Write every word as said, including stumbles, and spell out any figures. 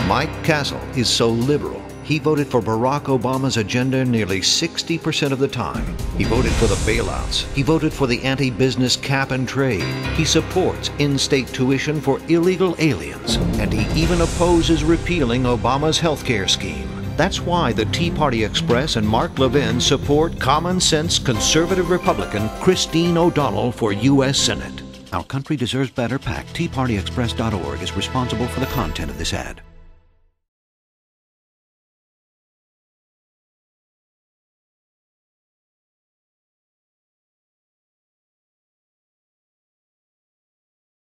Mike Castle is so liberal, he voted for Barack Obama's agenda nearly sixty percent of the time. He voted for the bailouts. He voted for the anti-business cap and trade. He supports in-state tuition for illegal aliens. And he even opposes repealing Obama's health care scheme. That's why the Tea Party Express and Mark Levin support common-sense conservative Republican Christine O'Donnell for U S Senate. Our country deserves better. PAC, tea party express dot org is responsible for the content of this ad.